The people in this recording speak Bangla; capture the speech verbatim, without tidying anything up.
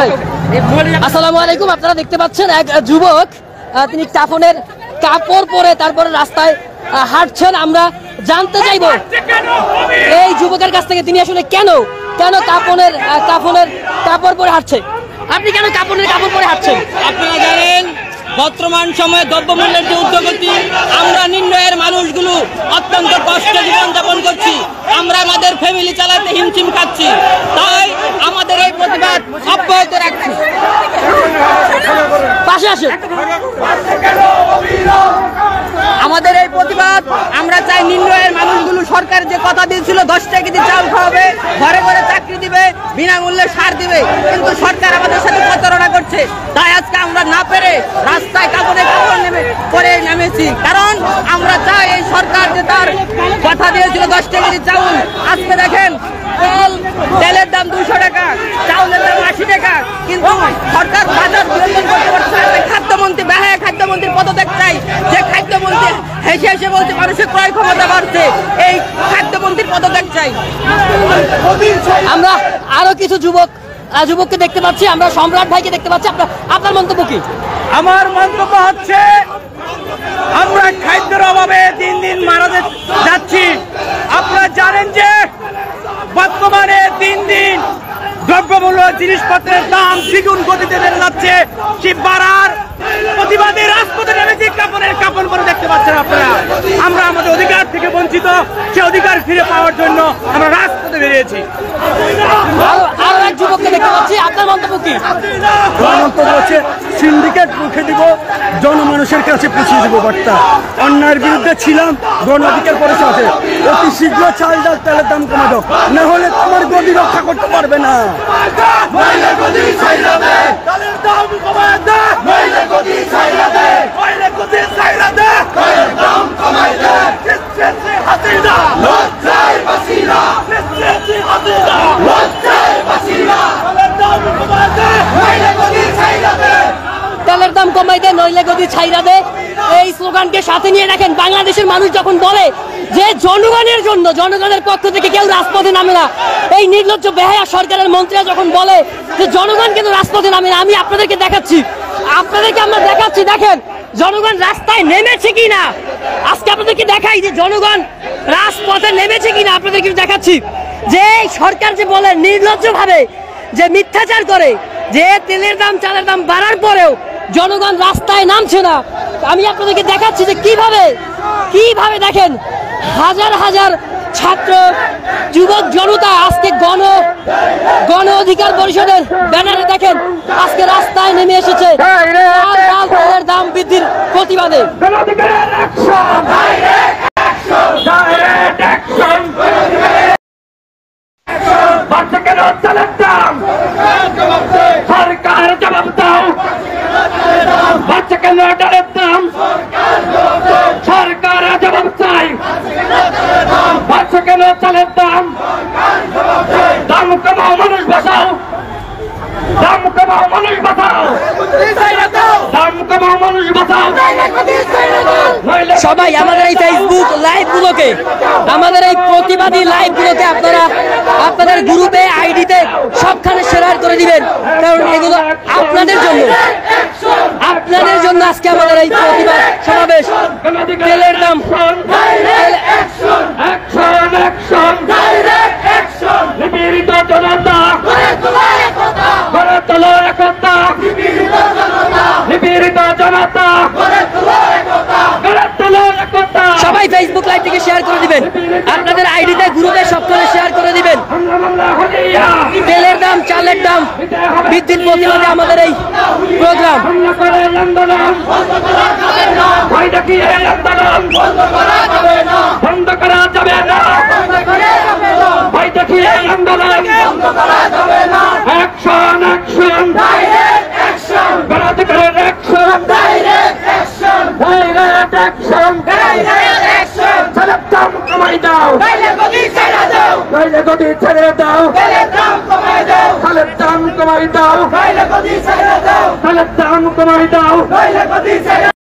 ভাই আসসালামু আলাইকুম। আপনারা দেখতে পাচ্ছেন এক যুবক তিনি কাফনের কাপড় পরে তারপরে রাস্তায় হাঁটছেন। আমরা জানতে চাইবো এই যুবকের কাছ থেকে তিনি আসলে কেন কেন কাফনের কাফনের কাপড় পরে হাঁটছে। আপনি কেন কাপড়ের কাপড় পরে হাঁটছেন? আপনারা জানেন বর্তমান সময়ে দ্রব্যমূল্যের যে ঊর্ধ্বগতি, আমরা নিম্ন আয়ের মানুষগুলো অত্যন্ত কষ্টে জীবনযাপন করছি। আমরা আমাদের ফ্যামিলি চালাতে হিমশিম খাচ্ছি, তাই আমাদের এই প্রতিবাদ অব্যাহত রাখছি। পাশে আসে আমাদের এই প্রতিবাদ, আমরা চাই নিম্ন আয়ের মানুষগুলো সরকার যে কথা দিয়েছিল দশ টাকা কেজি চাল খাওয়াবে, ঘরে ঘরে চাকরি দিবে, বিনামূল্যে সার দিবে, কিন্তু সরকার আমাদের সাথে প্রতারণা করছে। তাই আজকে আমরা না পেরে রাস্তায় কাপড়ে কাপড় নেমে করে নেমেছি, কারণ আমরা চাই এই সরকার যে তার কথা দিয়েছিল দশ টাকা কেজি চাউল, আজকে দেখেন তেল তেলের দাম দুইশো টাকা, চাউলের দাম আশি টাকা, কিন্তু সরকার বাজার নিয়ন্ত্রণ করতে পারছে না। খাদ্যমন্ত্রী বেহায়া খাদ্যমন্ত্রীর পদত্যাগ চাই, যে খাদ্যমন্ত্রী হেসে হেসে বলছে মানুষের ক্রয় ক্ষমতা বাড়ছে, এই খাদ্যমন্ত্রীর পদত্যাগ চাই। আমরা আরো কিছু যুবক যুবককে দেখতে পাচ্ছি, আমরা সম্রাট ভাইকে দেখতে পাচ্ছি। আপনার আপনার মন্তব্য কি? আমার মন্তব্য হচ্ছে আমরা খাদ্যের অভাবে দিন দিন মারা যাচ্ছি। আপনারা জানেন যে বর্তমানে দিন দিন দ্রব্যমূল্য জিনিসপত্রের দাম দ্বিগুণ গতিতে বেড়ে যাচ্ছে। সেই বাড়ার প্রতিবাদে রাজপথে নেমেছি, কাপড়ের কাপড় পরে দেখতে পাচ্ছেন আপনারা। আমরা আমাদের অধিকার থেকে বঞ্চিত, সে অধিকার ফিরে পাওয়ার জন্য আমরা রাজপথে বেরিয়েছি। আরো এক যুবককে দেখতে পাচ্ছি, আপনার মন্তব্য কি? মন্তব্য হচ্ছে সিন্ডিকেট রুখে দিব, জনমানুষের কাছে পৌঁছে দিব বার্তা। অন্যায়ের বিরুদ্ধে ছিলাম, গণ অধিকার পরিষদে অতি শীঘ্র চাল ডাল তেলের দাম কমে দাও, না হলে তোমার গদি রক্ষা করতে পারবে না। তেলের দাম কমাই দে, নইলে গদি ছাইরা দে, এই স্লোগানকে সাথে নিয়ে দেখেন বাংলাদেশের মানুষ যখন বলে যে জনগণের জন্য, জনগণের পক্ষ থেকে কেউ রাজপথে নামে না, এই নির্লজ্জ বেহায়া সরকারের মন্ত্রীরা যখন বলে যে জনগণ কিন্তু রাজপথে নামে না, আমি আপনাদেরকে দেখাচ্ছি আপনাদেরকে আমরা দেখাচ্ছি দেখেন জনগণ রাস্তায় নেমেছে কিনা। আজকে আপনাদেরকে দেখাই যে জনগণ রাজপথে নেমেছে কিনা, আপনাদেরকে দেখাচ্ছি যে সরকার যে বলে নির্লজ্জ ভাবে যে মিথ্যাচার করে, যে তেলের দাম চালের দাম বাড়ার পরেও জনগণ রাস্তায় নামছে না। আমি আপনাদেরকে দেখাচ্ছি যে কিভাবে কিভাবে দেখেন হাজার হাজার ছাত্র যুবক জনতা আজকে গণ গণ অধিকার পরিষদের ব্যানারে দেখেন আজকে রাস্তায় নেমে এসেছে তেলের দাম বৃদ্ধির প্রতিবাদে। সরকার জবাব দাও, বাচ্চা কেন ডালের দাম, সরকার জবাব চাই, বাচ্চা কেন চালের দাম, দাম কমাও মানুষ বাঁচাও, দাম কমাও মানুষ বাঁচাও, দাম কমাও মানুষ বাঁচাও। সবাই আমাদের এই ফেসবুক লাইভ গুলোকে, আমাদের এই প্রতিবাদী লাইভ গুলোকে আপনারা আপনাদের গ্রুপে আইডিতে সবখানে শেয়ার করে দিবেন, কারণ এগুলো আপনাদের জন্য আপনাদের জন্য আজকে আমাদের এই প্রতিবাদ সমাবেশ। তেলের দাম নিপীড়িত জনতা গড়ে তোলো একতা, নিপীড়িত জনতা গড়ে তোলো একতা। সবাই ফেসবুক লাইভ থেকে শেয়ার করে দিবেন, আপনাদের আইডিতে গ্রুপে সবখানে শেয়ার করে দিবেন। তেলের দাম চালের দাম বৃদ্ধির প্রতিবাদে আমাদের এই প্রোগ্রাম। বন্ধ করা যাবে না, ভাই দেখিয়ে আন্দোলন, অ্যাকশন অ্যাকশন গণঅধিকারের অ্যাকশন, ডাইরেক্ট অ্যাকশন, চালের দাম কমাই দাও, নইলে গদি ছেড়ে দাও, চালের দাম কমাই দাও, চালের দাম কমাই দাও।